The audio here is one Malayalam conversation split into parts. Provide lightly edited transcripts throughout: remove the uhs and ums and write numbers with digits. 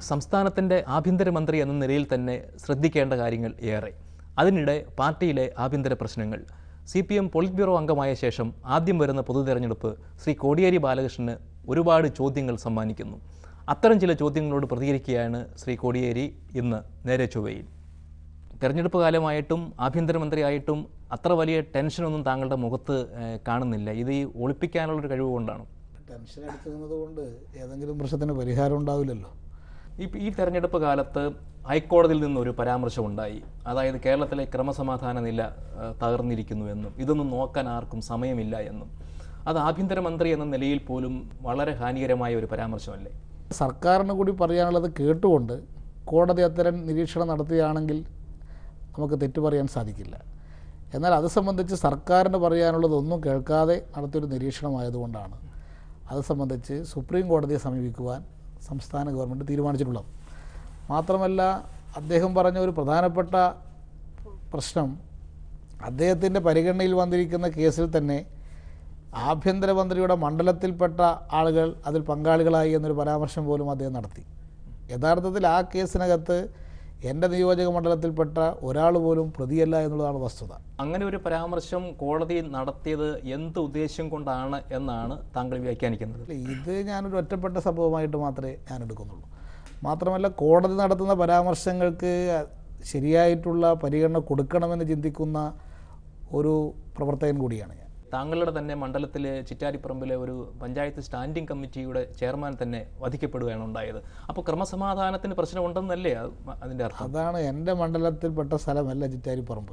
സംസ്ഥാനത്തിൻ്റെ ആഭ്യന്തരമന്ത്രി എന്ന നിലയിൽ തന്നെ ശ്രദ്ധിക്കേണ്ട കാര്യങ്ങൾ ഏറെ. അതിനിടെ പാർട്ടിയിലെ ആഭ്യന്തര പ്രശ്നങ്ങൾ. CPM പോളിറ്റ് ബ്യൂറോ അംഗമായ ശേഷം ആദ്യം വരുന്ന പൊതുതെരഞ്ഞെടുപ്പ് ശ്രീ കോടിയേരി ബാലകൃഷ്ണന് ഒരുപാട് ചോദ്യങ്ങൾ സമ്മാനിക്കുന്നു. അത്തരം ചില ചോദ്യങ്ങളോട് പ്രതികരിക്കുകയാണ് ശ്രീ കോടിയേരി ഇന്ന് NereChoweയിൽ. തെരഞ്ഞെടുപ്പ് കാലമായിട്ടും ആഭ്യന്തരമന്ത്രിയായിട്ടും അത്ര വലിയ ടെൻഷനൊന്നും താങ്കളുടെ മുഖത്ത് കാണുന്നില്ല. ഇത് ഈ ഒളിപ്പിക്കാനുള്ളൊരു കഴിവ് കൊണ്ടാണ്. ടെൻഷൻ എടുക്കുന്നത് കൊണ്ട് ഏതെങ്കിലും പ്രശ്നത്തിന് പരിഹാരം ഉണ്ടാവില്ലല്ലോ. ഈ തെരഞ്ഞെടുപ്പ് കാലത്ത് ഹൈക്കോടതിയിൽ നിന്നൊരു പരാമർശമുണ്ടായി. അതായത് കേരളത്തിലെ ക്രമസമാധാന നില തകർന്നിരിക്കുന്നുവെന്നും ഇതൊന്നും നോക്കാൻ ആർക്കും സമയമില്ല എന്നും. അത് ആഭ്യന്തരമന്ത്രി എന്ന നിലയിൽ പോലും വളരെ ഹാനികരമായ ഒരു പരാമർശമല്ലേ? സർക്കാരിന് കൂടി പറയാനുള്ളത് കേട്ടുകൊണ്ട് കോടതി അത്തരം നിരീക്ഷണം നടത്തുകയാണെങ്കിൽ നമുക്ക് തെറ്റു പറയാൻ സാധിക്കില്ല. എന്നാൽ അത് സംബന്ധിച്ച് സർക്കാരിന് പറയാനുള്ളതൊന്നും കേൾക്കാതെ നടത്തിയൊരു നിരീക്ഷണമായതുകൊണ്ടാണ് അത് സംബന്ധിച്ച് സുപ്രീം കോടതിയെ സമീപിക്കുവാൻ സംസ്ഥാന ഗവൺമെൻറ് തീരുമാനിച്ചിട്ടുള്ളത്. മാത്രമല്ല, അദ്ദേഹം പറഞ്ഞ ഒരു പ്രധാനപ്പെട്ട പ്രശ്നം, അദ്ദേഹത്തിൻ്റെ പരിഗണനയിൽ വന്നിരിക്കുന്ന കേസിൽ തന്നെ ആഭ്യന്തരമന്ത്രിയുടെ മണ്ഡലത്തിൽപ്പെട്ട ആളുകൾ അതിൽ പങ്കാളികളായി എന്നൊരു പരാമർശം പോലും അദ്ദേഹം നടത്തി. യഥാർത്ഥത്തിൽ ആ കേസിനകത്ത് എൻ്റെ നിയോജക മണ്ഡലത്തിൽപ്പെട്ട ഒരാൾ പോലും പ്രതിയല്ല എന്നുള്ളതാണ് വസ്തുത. അങ്ങനെ ഒരു പരാമർശം കോടതി നടത്തിയത് എന്ത് ഉദ്ദേശം കൊണ്ടാണ് എന്നാണ് താങ്കൾ വ്യാഖ്യാനിക്കുന്നത്? ഇത് ഞാനൊരു ഒറ്റപ്പെട്ട സംഭവമായിട്ട് മാത്രമേ ഞാൻ എടുക്കുന്നുള്ളൂ. മാത്രമല്ല, കോടതി നടത്തുന്ന പരാമർശങ്ങൾക്ക് ശരിയായിട്ടുള്ള പരിഗണന കൊടുക്കണമെന്ന് ചിന്തിക്കുന്ന ഒരു പ്രവർത്തകൻ കൂടിയാണ് ഞാൻ. താങ്കളുടെ തന്നെ മണ്ഡലത്തിലെ ചിറ്റാരിപ്പറമ്പിലെ ഒരു പഞ്ചായത്ത് സ്റ്റാൻഡിംഗ് കമ്മിറ്റിയുടെ ചെയർമാൻ തന്നെ വധിക്കപ്പെടുകയാണ് ഉണ്ടായത്. അപ്പോൾ ക്രമസമാധാനത്തിന് പ്രശ്നമുണ്ടെന്നല്ലേ അതിൻ്റെ അർത്ഥം? അതാണ്. എൻ്റെ മണ്ഡലത്തിൽപ്പെട്ട സ്ഥലമല്ല ചിറ്റാരിപ്പറമ്പ്.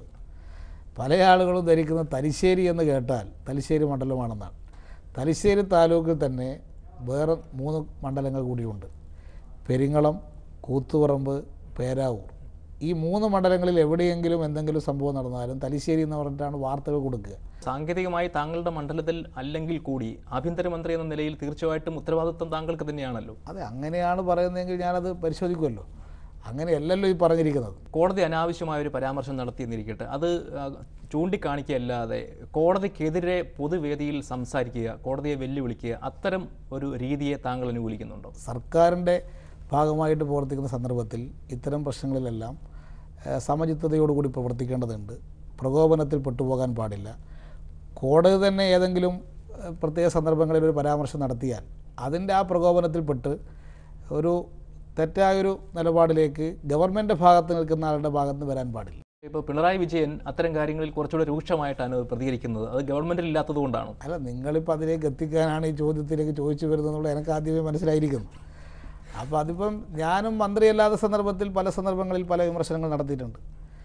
പല ആളുകളും ധരിക്കുന്ന തലശ്ശേരി എന്ന് കേട്ടാൽ തലശ്ശേരി മണ്ഡലമാണെന്നാണ്. തലശ്ശേരി താലൂക്കിൽ തന്നെ വേറെ 3 മണ്ഡലങ്ങൾ കൂടിയുണ്ട്. പെരിങ്ങളം, കൂത്തുപറമ്പ്, പേരാവൂർ. ഈ 3 മണ്ഡലങ്ങളിൽ എവിടെയെങ്കിലും എന്തെങ്കിലും സംഭവം നടന്നാലും തലശ്ശേരി എന്ന് പറഞ്ഞിട്ടാണ് വാർത്തകൾ കൊടുക്കുക. സാങ്കേതികമായി താങ്കളുടെ മണ്ഡലത്തിൽ അല്ലെങ്കിൽ കൂടി ആഭ്യന്തരമന്ത്രി എന്ന നിലയിൽ തീർച്ചയായിട്ടും ഉത്തരവാദിത്വം താങ്കൾക്ക് തന്നെയാണല്ലോ. അതെ, അങ്ങനെയാണ് പറയുന്നതെങ്കിൽ ഞാനത് പരിശോധിക്കുമല്ലോ. അങ്ങനെയല്ലല്ലോ ഈ പറഞ്ഞിരിക്കുന്നത്. കോടതി അനാവശ്യമായ ഒരു പരാമർശം നടത്തിയെന്നിരിക്കട്ടെ, അത് ചൂണ്ടിക്കാണിക്കുകയല്ലാതെ കോടതിക്കെതിരെ പൊതുവേദിയിൽ സംസാരിക്കുക, കോടതിയെ വെല്ലുവിളിക്കുക, അത്തരം ഒരു രീതിയെ താങ്കൾ അനുകൂലിക്കുന്നുണ്ടോ? സർക്കാരിൻ്റെ ഭാഗമായിട്ട് പ്രവർത്തിക്കുന്ന സന്ദർഭത്തിൽ ഇത്തരം പ്രശ്നങ്ങളിലെല്ലാം സമചിത്തതയോടുകൂടി പ്രവർത്തിക്കേണ്ടതുണ്ട്. പ്രകോപനത്തിൽ പെട്ടുപോകാൻ പാടില്ല. കോടതി തന്നെ ഏതെങ്കിലും പ്രത്യേക സന്ദർഭങ്ങളിൽ ഒരു പരാമർശം നടത്തിയാൽ അതിൻ്റെ ആ പ്രകോപനത്തിൽപ്പെട്ട് ഒരു തെറ്റായൊരു നിലപാടിലേക്ക് ഗവൺമെൻറ് ഭാഗത്ത് നിൽക്കുന്ന ആളുടെ ഭാഗത്ത് നിന്ന് വരാൻ പാടില്ല. ഇപ്പോൾ പിണറായി വിജയൻ അത്തരം കാര്യങ്ങളിൽ കുറച്ചുകൂടെ രൂക്ഷമായിട്ടാണ് പ്രതികരിക്കുന്നത്. അത് ഗവൺമെൻറ്റിൽ ഇല്ലാത്തത് കൊണ്ടാണ്. അല്ല, നിങ്ങളിപ്പോൾ അതിലേക്ക് എത്തിക്കാനാണ് ഈ ചോദ്യത്തിലേക്ക് ചോദിച്ചു വരുന്നതെന്നുള്ള എനിക്ക് ആദ്യമേ മനസ്സിലായിരിക്കുന്നു. അപ്പോൾ അതിപ്പം ഞാനും മന്ത്രിയല്ലാത്ത സന്ദർഭത്തിൽ പല സന്ദർഭങ്ങളിൽ പല വിമർശനങ്ങൾ നടത്തിയിട്ടുണ്ട്.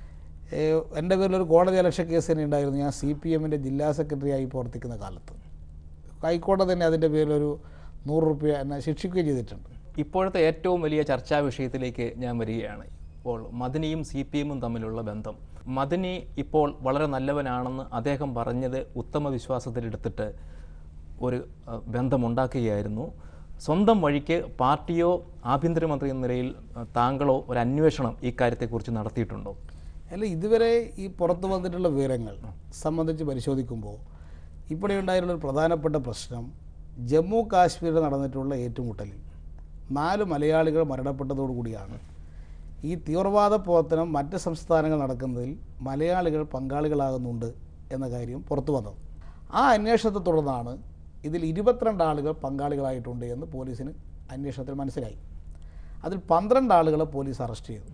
എൻ്റെ പേരിലൊരു കോടതി അലക്ഷ്യ കേസ് തന്നെ ഉണ്ടായിരുന്നു. ഞാൻ CPMൻ്റെ ജില്ലാ സെക്രട്ടറിയായി പ്രവർത്തിക്കുന്ന കാലത്ത് ഹൈക്കോടതി തന്നെ അതിൻ്റെ പേരിലൊരു 100 രൂപ എന്നെ ശിക്ഷിക്കുകയും ചെയ്തിട്ടുണ്ട്. ഇപ്പോഴത്തെ ഏറ്റവും വലിയ ചർച്ചാ വിഷയത്തിലേക്ക് ഞാൻ വരികയാണ്. ഇപ്പോൾ മദനിയും CPMും തമ്മിലുള്ള ബന്ധം. മദനി ഇപ്പോൾ വളരെ നല്ലവനാണെന്ന് അദ്ദേഹം പറഞ്ഞത് ഉത്തമ വിശ്വാസത്തിലെടുത്തിട്ട് ഒരു ബന്ധമുണ്ടാക്കുകയായിരുന്നു. സ്വന്തം വഴിക്ക് പാർട്ടിയോ ആഭ്യന്തരമന്ത്രി എന്ന നിലയിൽ താങ്കളോ ഒരു അന്വേഷണം ഈ കാര്യത്തെക്കുറിച്ച് നടത്തിയിട്ടുണ്ടോ? അല്ല, ഇതുവരെ ഈ പുറത്തു വന്നിട്ടുള്ള വിവരങ്ങൾ സംബന്ധിച്ച് പരിശോധിക്കുമ്പോൾ ഇവിടെ ഉണ്ടായിട്ടുള്ളൊരു പ്രധാനപ്പെട്ട പ്രശ്നം, ജമ്മു കാശ്മീരിൽ നടന്നിട്ടുള്ള ഏറ്റുമുട്ടലിൽ 4 മലയാളികൾ മരണപ്പെട്ടതോടുകൂടിയാണ് ഈ തീവ്രവാദ പ്രവർത്തനം മറ്റ് സംസ്ഥാനങ്ങൾ നടക്കുന്നതിൽ മലയാളികൾ പങ്കാളികളാകുന്നുണ്ട് എന്ന കാര്യം പുറത്തു വന്നത്. ആ അന്വേഷണത്തെ തുടർന്നാണ് ഇതിൽ 22 ആളുകൾ പങ്കാളികളായിട്ടുണ്ട് എന്ന് പോലീസിന് അന്വേഷണത്തിൽ മനസ്സിലായി. അതിൽ 12 ആളുകളെ പോലീസ് അറസ്റ്റ് ചെയ്തു.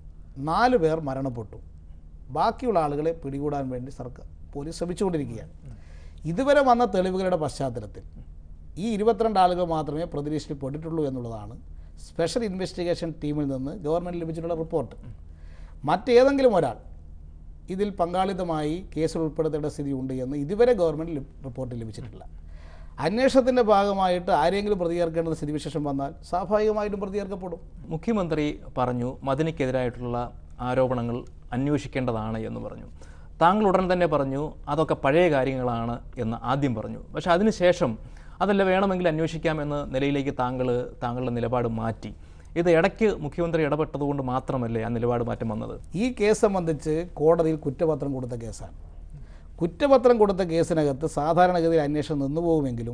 4 പേർ മരണപ്പെട്ടു. ബാക്കിയുള്ള ആളുകളെ പിടികൂടാൻ വേണ്ടി പോലീസ് ശ്രമിച്ചുകൊണ്ടിരിക്കുകയാണ്. ഇതുവരെ വന്ന തെളിവുകളുടെ പശ്ചാത്തലത്തിൽ ഈ 22 ആളുകൾ മാത്രമേ പ്രതികരിച്ചിട്ടുള്ളൂ എന്നുള്ളതാണ് സ്പെഷ്യൽ ഇൻവെസ്റ്റിഗേഷൻ ടീമിൽ നിന്ന് ഗവൺമെൻറ് ലഭിച്ചിട്ടുള്ള റിപ്പോർട്ട്. മറ്റേതെങ്കിലും ഒരാൾ ഇതിൽ പങ്കാളിത്തമായി കേസിൽ ഉൾപ്പെടുത്തേണ്ട സ്ഥിതിയുണ്ട് എന്ന് ഇതുവരെ ഗവൺമെൻറ് റിപ്പോർട്ട് ലഭിച്ചിട്ടില്ല. അന്വേഷണത്തിൻ്റെ ഭാഗമായിട്ട് ആരെങ്കിലും പ്രതികരിക്കേണ്ട സ്ഥിതിവിശേഷം വന്നാൽ സ്വാഭാവികമായിട്ടും പ്രതികരിക്കപ്പെടും. മുഖ്യമന്ത്രി പറഞ്ഞു മദനിക്കെതിരായിട്ടുള്ള ആരോപണങ്ങൾ അന്വേഷിക്കേണ്ടതാണ് എന്ന് പറഞ്ഞു. താങ്കൾ ഉടൻ തന്നെ പറഞ്ഞു അതൊക്കെ പഴയ കാര്യങ്ങളാണ് എന്ന് ആദ്യം പറഞ്ഞു. പക്ഷേ അതിനുശേഷം അതല്ല വേണമെങ്കിൽ അന്വേഷിക്കാമെന്ന നിലയിലേക്ക് താങ്കളുടെ നിലപാട് മാറ്റി. ഇത് ഇടയ്ക്ക് മുഖ്യമന്ത്രി ഇടപെട്ടതുകൊണ്ട് മാത്രമല്ലേ ആ നിലപാട് മാറ്റം വന്നത്? ഈ കേസ് സംബന്ധിച്ച് കോടതിയിൽ കുറ്റപത്രം കൊടുത്ത കേസാണ്. കുറ്റപത്രം കൊടുത്ത കേസിനകത്ത് സാധാരണഗതിയിൽ അന്വേഷണം നിന്നുപോകുമെങ്കിലും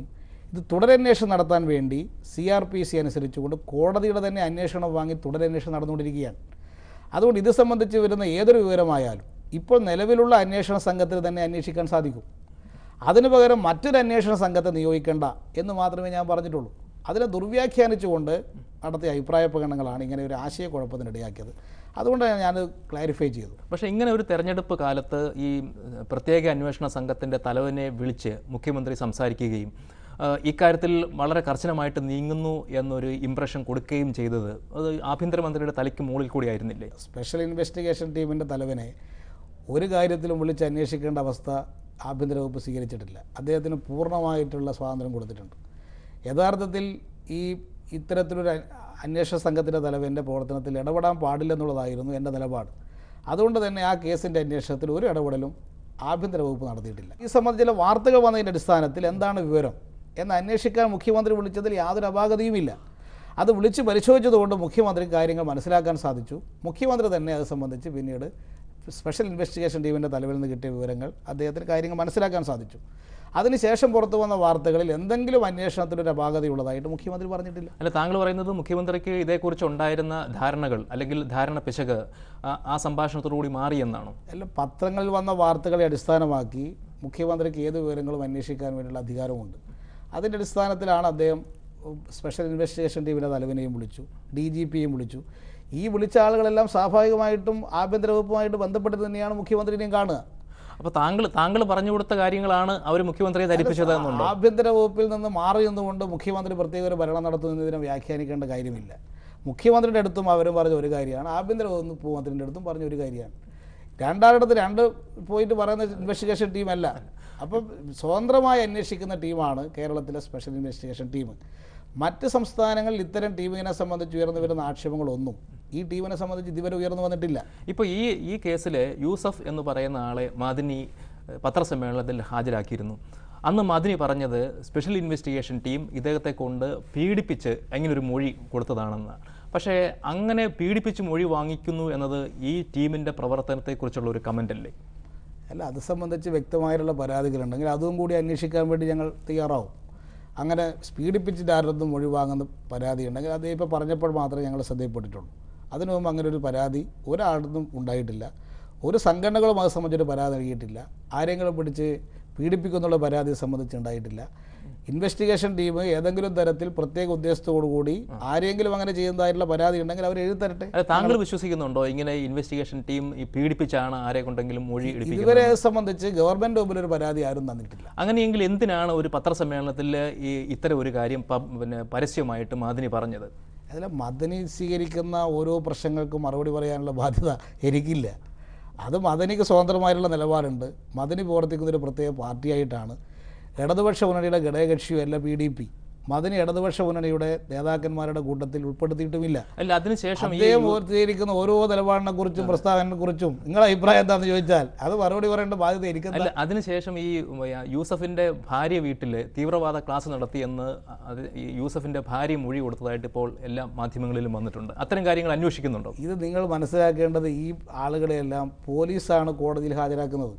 ഇത് തുടരന്വേഷണം നടത്താൻ വേണ്ടി CRPC അനുസരിച്ചുകൊണ്ട് കോടതിയുടെ തന്നെ അന്വേഷണം വാങ്ങി തുടരന്വേഷണം നടന്നുകൊണ്ടിരിക്കുകയാണ്. അതുകൊണ്ട് ഇത് സംബന്ധിച്ച് വരുന്ന ഏതൊരു വിവരമായാലും ഇപ്പോൾ നിലവിലുള്ള അന്വേഷണ സംഘത്തിൽ തന്നെ അന്വേഷിക്കാൻ സാധിക്കും. അതിനു പകരം മറ്റൊരു അന്വേഷണ സംഘത്തെ നിയോഗിക്കേണ്ട എന്ന് മാത്രമേ ഞാൻ പറഞ്ഞിട്ടുള്ളൂ. അതിനെ ദുർവ്യാഖ്യാനിച്ചുകൊണ്ട് നടത്തിയ അഭിപ്രായ പ്രകടനങ്ങളാണ് ഇങ്ങനെ ഒരു ആശയക്കുഴപ്പത്തിനിടയാക്കിയത്. അതുകൊണ്ടാണ് ഞാൻ ക്ലാരിഫൈ ചെയ്തത്. പക്ഷേ ഇങ്ങനെ ഒരു തെരഞ്ഞെടുപ്പ് കാലത്ത് ഈ പ്രത്യേക അന്വേഷണ സംഘത്തിൻ്റെ തലവനെ വിളിച്ച് മുഖ്യമന്ത്രി സംസാരിക്കുകയും ഇക്കാര്യത്തിൽ വളരെ കർശനമായിട്ട് നീങ്ങുന്നു എന്നൊരു ഇംപ്രഷൻ കൊടുക്കുകയും ചെയ്തത് അത് ആഭ്യന്തരമന്ത്രിയുടെ തലയ്ക്ക് മുകളിൽ കൂടിയായിരുന്നില്ലേ? സ്പെഷ്യൽ ഇൻവെസ്റ്റിഗേഷൻ ടീമിൻ്റെ തലവനെ ഒരു കാര്യത്തിലും വിളിച്ച് അന്വേഷിക്കേണ്ട അവസ്ഥ ആഭ്യന്തര വകുപ്പ് സ്വീകരിച്ചിട്ടില്ല. അദ്ദേഹത്തിന് പൂർണ്ണമായിട്ടുള്ള സ്വാതന്ത്ര്യം കൊടുത്തിട്ടുണ്ട്. യഥാർത്ഥത്തിൽ ഇത്തരത്തിലൊരു അന്വേഷണ സംഘത്തിൻ്റെ തലവൻ്റെ പ്രവർത്തനത്തിൽ ഇടപെടാൻ പാടില്ലെന്നുള്ളതായിരുന്നു എൻ്റെ നിലപാട്. അതുകൊണ്ട് തന്നെ ആ കേസിൻ്റെ അന്വേഷണത്തിൽ ഒരു ഇടപെടലും ആഭ്യന്തര വകുപ്പ് നടത്തിയിട്ടില്ല. ഈ സംബന്ധിച്ച് ചില വാർത്തകൾ വന്നതിൻ്റെ അടിസ്ഥാനത്തിൽ എന്താണ് വിവരം എന്ന് അന്വേഷിക്കാൻ മുഖ്യമന്ത്രി വിളിച്ചതിൽ യാതൊരു അപാകതയുമില്ല. അത് വിളിച്ച് പരിശോധിച്ചതുകൊണ്ട് മുഖ്യമന്ത്രി കാര്യങ്ങൾ മനസ്സിലാക്കാൻ സാധിച്ചു. മുഖ്യമന്ത്രി തന്നെ അത് സംബന്ധിച്ച് പിന്നീട് സ്പെഷ്യൽ ഇൻവെസ്റ്റിഗേഷൻ ടീമിൻ്റെ തലവിൽ നിന്ന് കിട്ടിയ വിവരങ്ങൾ അദ്ദേഹത്തിന് കാര്യങ്ങൾ മനസ്സിലാക്കാൻ സാധിച്ചു. അതിനുശേഷം പുറത്തു വന്ന വാർത്തകളിൽ എന്തെങ്കിലും അന്വേഷണത്തിലൊരു അപാകതയുള്ളതായിട്ട് മുഖ്യമന്ത്രി പറഞ്ഞിട്ടില്ല. അല്ല, താങ്കൾ പറയുന്നത് മുഖ്യമന്ത്രിക്ക് ഇതേക്കുറിച്ച് ഉണ്ടായിരുന്ന ധാരണകൾ അല്ലെങ്കിൽ ധാരണ പിശക് ആ സംഭാഷണത്തോടുകൂടി മാറിയെന്നാണോ? അല്ല, പത്രങ്ങളിൽ വന്ന വാർത്തകളെ അടിസ്ഥാനമാക്കി മുഖ്യമന്ത്രിക്ക് ഏത് വിവരങ്ങളും അന്വേഷിക്കാൻ വേണ്ടിയുള്ള അധികാരമുണ്ട്. അതിൻ്റെ അടിസ്ഥാനത്തിലാണ് അദ്ദേഹം സ്പെഷ്യൽ ഇൻവെസ്റ്റിഗേഷൻ ടീമിൻ്റെ തലവനെയും വിളിച്ചു, DGPയെയും വിളിച്ചു. ഈ വിളിച്ച ആളുകളെല്ലാം സ്വാഭാവികമായിട്ടും ആഭ്യന്തര വകുപ്പുമായിട്ട് ബന്ധപ്പെട്ട് തന്നെയാണ് മുഖ്യമന്ത്രിനെയും കാണുക. അപ്പോൾ താങ്കൾ പറഞ്ഞു കൊടുത്ത കാര്യങ്ങളാണ് അവർ മുഖ്യമന്ത്രിയെ ധരിപ്പിച്ചതെന്നുണ്ടോ? ആഭ്യന്തര വകുപ്പിൽ നിന്ന് മാറി നിന്നുകൊണ്ട് മുഖ്യമന്ത്രി പ്രത്യേക ഒരു ഭരണം നടത്തുന്നതിനെ വ്യാഖ്യാനിക്കേണ്ട കാര്യമില്ല. മുഖ്യമന്ത്രിയുടെ അടുത്തും അവരും പറഞ്ഞ ഒരു കാര്യമാണ്, ആഭ്യന്തര വകുപ്പ് മന്ത്രിയുടെ അടുത്തും പറഞ്ഞ ഒരു കാര്യമാണ്. രണ്ടാളിടത്ത് രണ്ട് പോയിട്ട് പറയുന്ന ഇൻവെസ്റ്റിഗേഷൻ ടീമല്ല. അപ്പം സ്വതന്ത്രമായി അന്വേഷിക്കുന്ന ടീമാണ് കേരളത്തിലെ സ്പെഷ്യൽ ഇൻവെസ്റ്റിഗേഷൻ ടീം. മറ്റ് സംസ്ഥാനങ്ങളിൽ ഇത്തരം ടീമിനെ സംബന്ധിച്ച് ഉയർന്നു വരുന്ന ആക്ഷേപങ്ങളൊന്നും ഈ ടീമിനെ സംബന്ധിച്ച് ഇതുവരെ ഉയർന്നു വന്നിട്ടില്ല. ഇപ്പോൾ ഈ കേസിൽ യൂസഫ് എന്ന് പറയുന്ന ആളെ മദനി പത്രസമ്മേളനത്തിൽ ഹാജരാക്കിയിരുന്നു. അന്ന് മദനി പറഞ്ഞത് സ്പെഷ്യൽ ഇൻവെസ്റ്റിഗേഷൻ ടീം ഇദ്ദേഹത്തെ കൊണ്ട് പീഡിപ്പിച്ച് ഇങ്ങനൊരു മൊഴി കൊടുത്തതാണെന്ന്. പക്ഷേ അങ്ങനെ പീഡിപ്പിച്ച് മൊഴി വാങ്ങിക്കുന്നു എന്നത് ഈ ടീമിൻ്റെ പ്രവർത്തനത്തെക്കുറിച്ചുള്ള ഒരു കമൻ്റ് അല്ലേ? അല്ല, അത് സംബന്ധിച്ച് വ്യക്തമായിട്ടുള്ള പരാതികളുണ്ടെങ്കിൽ അതും കൂടി അന്വേഷിക്കാൻ വേണ്ടി ഞങ്ങൾ തയ്യാറാവും. അങ്ങനെ പീഡിപ്പിച്ചിട്ട് ആരുടെ മൊഴി വാങ്ങുന്ന പരാതി ഉണ്ടെങ്കിൽ അത് ഇപ്പോൾ പറഞ്ഞപ്പോൾ മാത്രമേ ഞങ്ങൾ ശ്രദ്ധയിൽപ്പെട്ടിട്ടുള്ളൂ. അതിനു മുമ്പ് അങ്ങനെ ഒരു പരാതി ഒരാളും ഉണ്ടായിട്ടില്ല. ഒരു സംഘടനകളും അത് സംബന്ധിച്ചൊരു പരാതി നൽകിയിട്ടില്ല. ആരെങ്കിലും പിടിച്ച് പീഡിപ്പിക്കുന്നുള്ള പരാതി സംബന്ധിച്ചുണ്ടായിട്ടില്ല. ഇൻവെസ്റ്റിഗേഷൻ ടീം ഏതെങ്കിലും തരത്തിൽ പ്രത്യേക ഉദ്ദേശത്തോടുകൂടി ആരെങ്കിലും അങ്ങനെ ചെയ്യുന്നതായിട്ടുള്ള പരാതി ഉണ്ടെങ്കിൽ അവർ എഴുതി തരട്ടെ. താങ്കൾ വിശ്വസിക്കുന്നുണ്ടോ ഇങ്ങനെ ഇൻവെസ്റ്റിഗേഷൻ ടീം ഈ പീഡിപ്പിച്ചാണ് ആരെ കൊണ്ടെങ്കിലും മൊഴി എടുപ്പിക്കുന്നത്? ഇതുവരെ സംബന്ധിച്ച് ഗവൺമെൻറ് മുമ്പിൽ ഒരു പരാതി ആരും തന്നിട്ടില്ല. അങ്ങനെയെങ്കിൽ എന്തിനാണ് ഒരു പത്രസമ്മേളനത്തിൽ ഇത്തരം ഒരു കാര്യം പരസ്യമായിട്ട് മദനി പറഞ്ഞത്? അതിൽ മദനി സ്വീകരിക്കുന്ന ഓരോ പ്രശ്നങ്ങൾക്കും മറുപടി പറയാനുള്ള ബാധ്യത എനിക്കില്ല. അത് മദനിക്ക് സ്വതന്ത്രമായിട്ടുള്ള നിലപാടുണ്ട്. മദനി പ്രവർത്തിക്കുന്നൊരു പ്രത്യേക പാർട്ടിയായിട്ടാണ്. ഇടതുപക്ഷ മുന്നണിയുടെ ഘടകകക്ഷിയുമല്ല PDP. മദനി ഇടതുപക്ഷ മുന്നണിയുടെ നേതാക്കന്മാരുടെ കൂട്ടത്തിൽ ഉൾപ്പെടുത്തിയിട്ടുമില്ല. അല്ല, അതിനുശേഷം അദ്ദേഹം സ്വീകരിക്കുന്ന ഓരോ നിലപാടിനെ കുറിച്ചും പ്രസ്താവനയെ കുറിച്ചും നിങ്ങളുടെ അഭിപ്രായം എന്താണെന്ന് ചോദിച്ചാൽ അത് മറുപടി പറയേണ്ട ബാധ്യത എനിക്കല്ല. അതിനുശേഷം ഈ യൂസഫിൻ്റെ ഭാര്യ വീട്ടിൽ തീവ്രവാദ ക്ലാസ് നടത്തിയെന്ന് യൂസഫിൻ്റെ ഭാര്യ മൊഴി കൊടുത്തതായിട്ട് ഇപ്പോൾ എല്ലാ മാധ്യമങ്ങളിലും വന്നിട്ടുണ്ട്. അത്തരം കാര്യങ്ങൾ അന്വേഷിക്കുന്നുണ്ടോ? ഇത് നിങ്ങൾ മനസ്സിലാക്കേണ്ടത് ഈ ആളുകളെയെല്ലാം പോലീസാണ് കോടതിയിൽ ഹാജരാക്കുന്നത്.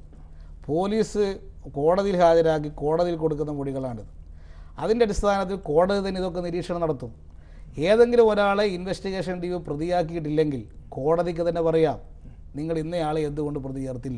പോലീസ് കോടതിയിൽ ഹാജരാക്കി കോടതിയിൽ കൊടുക്കുന്ന മൊഴികളാണിത്. അതിൻ്റെ അടിസ്ഥാനത്തിൽ കോടതി തന്നെ ഇതൊക്കെ നിരീക്ഷണം നടത്തും. ഏതെങ്കിലും ഒരാളെ ഇൻവെസ്റ്റിഗേഷൻ ടീം പ്രതിയാക്കിയിട്ടില്ലെങ്കിൽ കോടതിക്ക് തന്നെ പറയാം, നിങ്ങൾ ഇന്നയാളെ എന്തുകൊണ്ട് പ്രതി ചേർത്തില്ല.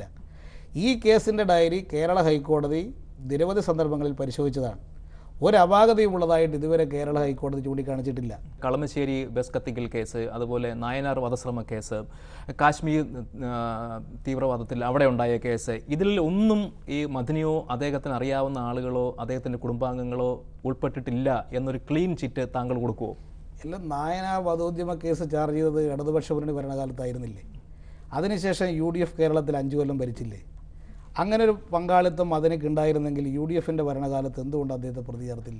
ഈ കേസിൻ്റെ ഡയറി കേരള ഹൈക്കോടതി നിരവധി സന്ദർഭങ്ങളിൽ പരിശോധിച്ചതാണ്. ഒരു അപാകതയും ഉള്ളതായിട്ട് ഇതുവരെ കേരള ഹൈക്കോടതി ചൂണ്ടിക്കാണിച്ചിട്ടില്ല. കളമശ്ശേരി ബസ് കത്തിക്കൽ കേസ്, അതുപോലെ നായനാർ വധശ്രമ കേസ്, കാശ്മീർ തീവ്രവാദത്തിൽ അവിടെ ഉണ്ടായ കേസ്, ഇതിൽ ഒന്നും ഈ മദനിയോ അദ്ദേഹത്തിന് അറിയാവുന്ന ആളുകളോ അദ്ദേഹത്തിൻ്റെ കുടുംബാംഗങ്ങളോ ഉൾപ്പെട്ടിട്ടില്ല എന്നൊരു ക്ലീൻ ചിറ്റ് താങ്കൾ കൊടുക്കുമോ? എല്ലാം നായനാർ വധോദ്യമ കേസ് ചാർജ് ചെയ്തത് ഇടതുപക്ഷ മുന്നണി ഭരണകാലത്തായിരുന്നില്ലേ? അതിനുശേഷം UDF കേരളത്തിൽ 5 കൊല്ലം ഭരിച്ചില്ലേ? അങ്ങനെ ഒരു പങ്കാളിത്തം മദനിക്ക് ഉണ്ടായിരുന്നെങ്കിൽ UDFൻ്റെ ഭരണകാലത്ത് എന്തുകൊണ്ട് അദ്ദേഹത്തെ പ്രതി ചേർത്തില്ല?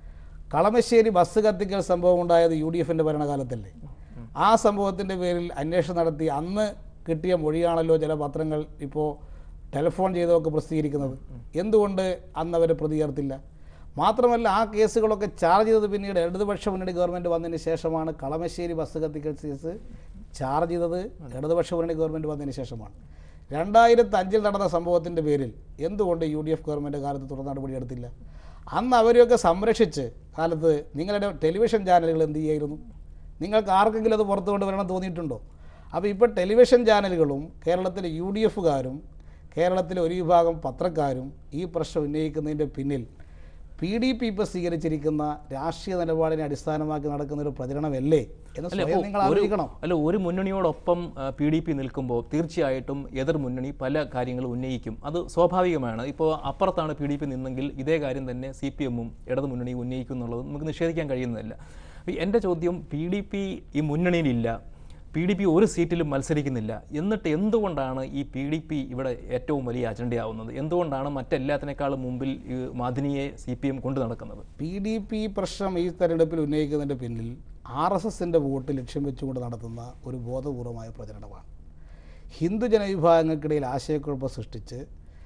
കളമശ്ശേരി ബസ് കത്തിക്കൽ സംഭവം ഉണ്ടായത് UDFൻ്റെ ഭരണകാലത്തല്ലേ? ആ സംഭവത്തിൻ്റെ പേരിൽ അന്വേഷണം നടത്തി അന്ന് കിട്ടിയ മൊഴിയാണല്ലോ ചില പത്രങ്ങൾ ഇപ്പോൾ ടെലിഫോൺ ചെയ്തൊക്കെ പ്രസിദ്ധീകരിക്കുന്നത്. എന്തുകൊണ്ട് അന്ന് അവരെ പ്രതി ചേർത്തില്ല? മാത്രമല്ല, ആ കേസുകളൊക്കെ ചാർജ് ചെയ്തത് പിന്നീട് ഇടതുപക്ഷ മുന്നണി ഗവൺമെൻറ് വന്നതിന് ശേഷമാണ്. കളമശ്ശേരി ബസ് കത്തിക്കൽ കേസ് ചാർജ് ചെയ്തത് ഇടതുപക്ഷ മുന്നണി ഗവൺമെൻറ് വന്നതിന് ശേഷമാണ്. 2005 നടന്ന സംഭവത്തിൻ്റെ പേരിൽ എന്തുകൊണ്ട് UDF ഗവൺമെൻറ് കാലത്ത് തുടർ നടപടിയെടുത്തില്ല? അന്ന് അവരെയൊക്കെ സംരക്ഷിച്ച് കാലത്ത് നിങ്ങളുടെ ടെലിവിഷൻ ചാനലുകൾ എന്ത് ചെയ്യായിരുന്നു? നിങ്ങൾക്ക് ആർക്കെങ്കിലും അത് പുറത്തു കൊണ്ടുവരണം തോന്നിയിട്ടുണ്ടോ? അപ്പോൾ ഇപ്പോൾ ടെലിവിഷൻ ചാനലുകളും കേരളത്തിലെ UDFകാരും കേരളത്തിലെ ഒരു വിഭാഗം പത്രക്കാരും ഈ പ്രശ്നം ഉന്നയിക്കുന്നതിൻ്റെ പിന്നിൽ PDP ഇപ്പോൾ സ്വീകരിച്ചിരിക്കുന്ന രാഷ്ട്രീയ നിലപാടിനെ അടിസ്ഥാനമാക്കി നടക്കുന്ന ഒരു പ്രചരണമല്ലേ എന്ന് സ്വയം നിങ്ങൾ ആലോചിക്കണം. അല്ല, ഒരു മുന്നണിയോടൊപ്പം PDP നിൽക്കുമ്പോൾ തീർച്ചയായിട്ടും എതിർ മുന്നണി പല കാര്യങ്ങളും ഉന്നയിക്കും. അത് സ്വാഭാവികമാണ്. ഇപ്പോൾ അപ്പുറത്താണ് PDP നിന്നെങ്കിൽ ഇതേ കാര്യം തന്നെ CPMഉം ഇടതു മുന്നണിയും ഉന്നയിക്കും എന്നുള്ളത് നമുക്ക് നിഷേധിക്കാൻ കഴിയുന്നതല്ല. എൻ്റെ ചോദ്യം, PDP ഈ മുന്നണിയിലില്ല, PDP ഒരു സീറ്റിലും മത്സരിക്കുന്നില്ല, എന്നിട്ട് എന്തുകൊണ്ടാണ് ഈ PDP ഇവിടെ ഏറ്റവും വലിയ അജണ്ടയാവുന്നത്? എന്തുകൊണ്ടാണ് മറ്റെല്ലാത്തിനേക്കാളും മുമ്പിൽ മാദിനിയെ CPM കൊണ്ടു നടക്കുന്നത്? PDP പ്രശ്നം ഈ തെരഞ്ഞെടുപ്പിൽ ഉന്നയിക്കുന്നതിൻ്റെ പിന്നിൽ RSSൻ്റെ വോട്ട് ലക്ഷ്യം വെച്ചുകൊണ്ട് നടത്തുന്ന ഒരു ബോധപൂർവമായ പ്രചരണമാണ്. ഹിന്ദു ജനവിഭാഗങ്ങൾക്കിടയിൽ ആശയക്കുഴപ്പം സൃഷ്ടിച്ച്